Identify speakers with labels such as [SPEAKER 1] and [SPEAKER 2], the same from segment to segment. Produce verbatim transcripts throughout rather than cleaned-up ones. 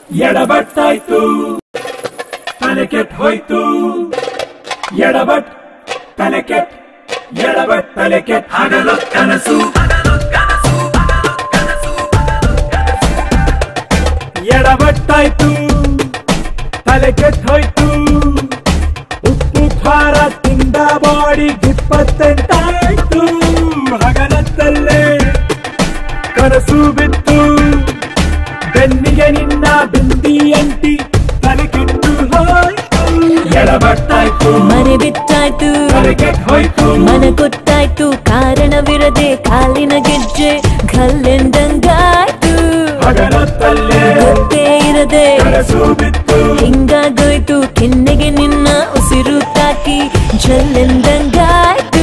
[SPEAKER 1] ಎಡಬಟ್ಟಾಯ್ತು ತಲೆ ಕೆಟ್ಟ ಹೋಯ್ತು ಎಡಬಟ್ ತಲೆ ಕೆಟ್ಟ ಎಡಬಟ್ ತಲೆ ಕೆಟ್ಟ ಹಗಲು ಕನಸು ಎಡಬಟ್ಟಾಯ್ತು ತಲೆ ಕೆಟ್ಟ ಹೋಯ್ತು ಉಪ್ಪು ಖಾರ ತಿಂದ ಬಾಡಿ ಇಪ್ಪತ್ತೆಂಟಾಯ್ತು ಹಗಲತ್ತಲ್ಲೇ ಕನಸು ಬಿತ್ತು ಬೆನ್ನಿಗೆ ನಿನ್ನ ಬಿಂದಿ ಅಂಟಿ ತಲೆ ಕೆಟ್ಟು ಹೋಯ್ತು ಎಡಬಟ್ಟಾಯ್ತು
[SPEAKER 2] ಮನೆ ಬಿಟ್ಟಾಯ್ತು
[SPEAKER 1] ತಲೆ ಕೆಟ್ಟ ಹೋಯ್ತು
[SPEAKER 2] ಮನ ಕೊಟ್ಟಾಯ್ತು ಕಾರಣವಿರದೆ ಕಾಲಿನ ಗೆಜ್ಜೆ ಕಲ್ಲೆಂದಂಗಾಯ್ತು
[SPEAKER 1] ಹಗಲತ್ತಲ್ಲೇ
[SPEAKER 2] ಗೊತ್ತೇ ಇರದೆ
[SPEAKER 1] ಕನಸು ಬಿತ್ತು
[SPEAKER 2] ಹಿಂಗಾಗೋಯ್ತು ಕೆನ್ನೆಗೆ ನಿನ್ನ ಉಸಿರು ತಾಕಿ ಜಲ್ಲೆಂದಂಗಾಯ್ತು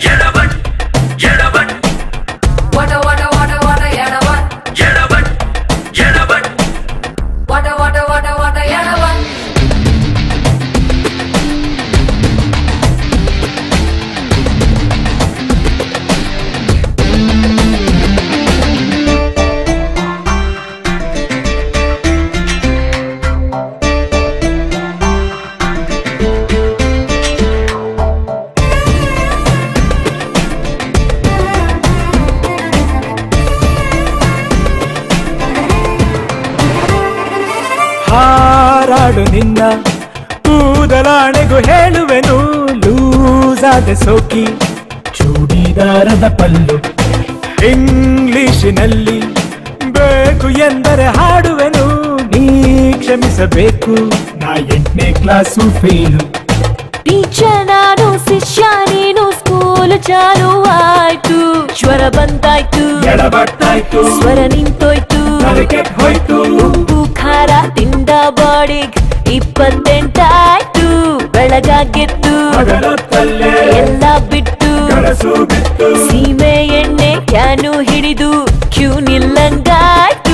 [SPEAKER 1] ಹಾರಾಡು ನಿನ್ನ ಕೂದಲಾಣೆಗೂ ಹೇಳುವೆನು ಲೂಸಾದ ಸೋಕಿ ಚೂಡಿದಾರದ ಪಲ್ಲು ಇಂಗ್ಲಿಷಿನಲ್ಲಿ ಬೇಕು ಎಂದರೆ ಹಾಡುವೆನು ನೀ ಕ್ಷಮಿಸಬೇಕು ನಾ ಎಂಟನೇ ಕ್ಲಾಸು ಫೇಲು
[SPEAKER 2] ಟೀಚರ್ ನಾನು ಶಿಷ್ಯ ನೀನು ಸ್ಕೂಲ್ ಚಾಲು ಆಯ್ತು ಜ್ವರ ಬಂದಾಯ್ತು
[SPEAKER 1] ಎಡಬಟ್ಟಾಯ್ತು
[SPEAKER 2] ಸ್ವರ ನಿಂತೋಯ್ತು
[SPEAKER 1] ತಲೆ ಕೆಟ್ಟ ಹೋಯ್ತು
[SPEAKER 2] ಉಪ್ಪು ಖಾರ ತಿಂದ ಬಾಡಿಗ್ ಇಪ್ಪತ್ತೆಂಟಾಯ್ತು ಬೆಳಗಾಗೆತ್ತು
[SPEAKER 1] ಹಗಲತ್ತಲ್ಲೇ
[SPEAKER 2] ಎಲ್ಲ ಬಿಟ್ಟು
[SPEAKER 1] ಕನಸು ಬಿತ್ತು
[SPEAKER 2] ಸೀಮೆ ಎಣ್ಣೆ ಕ್ಯಾನು ಹಿಡಿದು ಕ್ಯೂ ನಿಲ್ಲಂಗಾಯ್ತು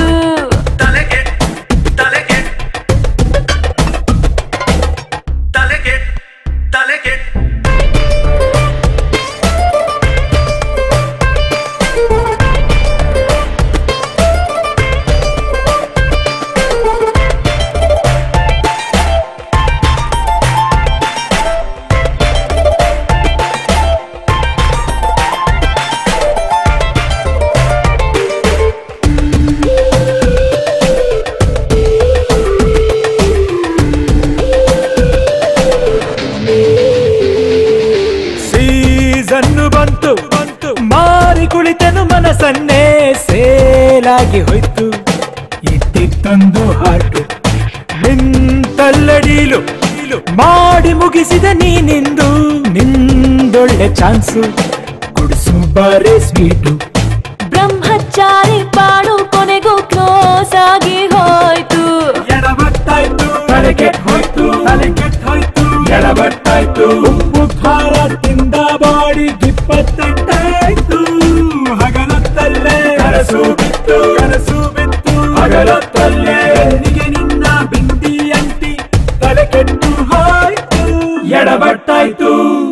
[SPEAKER 1] ಸೀಸನ್ನು ಬಂತು ಬಂತು ಮಾರಿ ಕುಳಿತನು ಮನಸ್ಸನ್ನೇ ಸೇಲಾಗಿ ಹೋಯ್ತು ಇಟ್ಟಿತ್ತೊಂದು ಹಾಟು ನಿಂತಲ್ಲಡೀಲು ಮಾಡಿ ಮುಗಿಸಿದ ನೀನಿಂದು ನಿಂದೊಳ್ಳೆ ಚಾನ್ಸು ಕುಡಿಸು ಬಾರೆ ಸ್ವೀಟು
[SPEAKER 2] ಬ್ರಹ್ಮಚಾರಿ ಬಾಳು ಕೊನೆಗೂ ಕ್ಲೋಸ್ ಆಗಿ ಹೋಯ್ತು
[SPEAKER 1] ಎಡಬಟ್ಟಾಯ್ತು ತಲೆ ಕೆಟ್ಟ ಹೋಯ್ತು ತಲೆ ಕೆಟ್ಟ ಹೋಯ್ತು ಎಡಬಟ್ಟಾಯ್ತು ಉಪ್ಪು ಖಾರ ತಿಂದ ಬಾಡಿ ಇಪ್ಪತ್ತೆಂಟಾಯ್ತು ಹಗಲತ್ತಲ್ಲೇ ಕನಸು ಬಿತ್ತು ಕನಸು ಬಿತ್ತು ಹಗಲತ್ತಲ್ಲೇ ಬೆನ್ನಿಗೆ ನಿನ್ನ ಬಿಂದಿ ಅಂಟಿ ತಲೆ ಕೆಟ್ಟು ಹೋಯ್ತು ಎಡಬಟ್ಟಾಯ್ತು